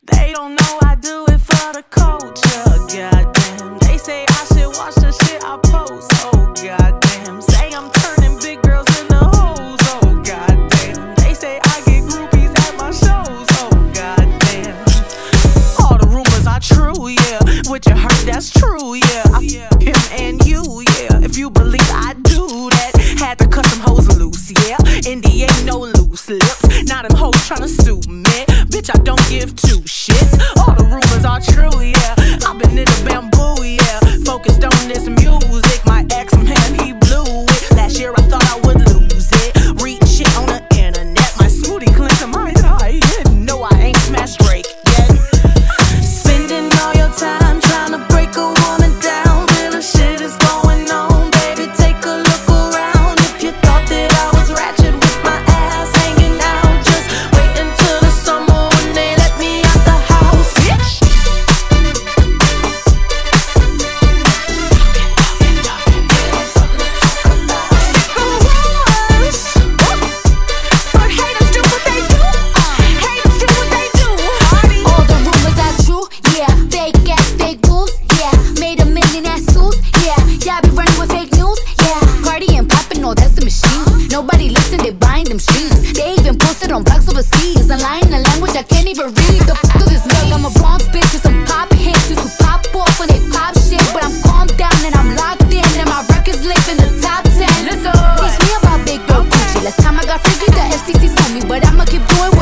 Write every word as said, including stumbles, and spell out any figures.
They don't know I do it for the culture. Goddamn, they say I should watch the shit I post. Oh goddamn, say I'm turning big girls into hoes. Oh goddamn, they say I get groupies at my shows. Oh goddamn, all the rumors are true, yeah. What you heard, that's true, yeah. I f him and you, yeah. If you believe I do that, had to cut some hoes loose, yeah. Indy ain't no loose lips. Now them hoes tryna sue me. Bitch, I don't give two shits. All the rumors are true, yeah. I've been in the bamboo, yeah. Focused on this music. My ex man, he blew it. Last year I thought I would lose it. Read shit on the internet. My smoothie cleanser, my eye. No, I ain't smashed Drake yet. Spending all your time trying to break a woman down. Little shit is going on, baby. Take a look around. If you thought that I was ratchet with my ass hanging out, just wait until the summer when they let me out the house, bitch. But haters do what they do. Haters do what they do. All the rumors are true, yeah. Fake ass, fake moves, yeah. Made a million ass suits, yeah. Y'all be running with fake news, yeah. Cardi and poppin', no, that's the machine. Nobody listen, they buying them streams. They even posted on blogs overseas. A line, a language I can't even read. The f is this milk? I'm a Bronx bitch with some pop hits. Used to pop off when they pop shit, but I'm calmed down and I'm locked in, and my records live in the top ten. Lizzo, teach me about big girl Gucci. Last time I got freaky, the F C C told me, but I'ma keep doing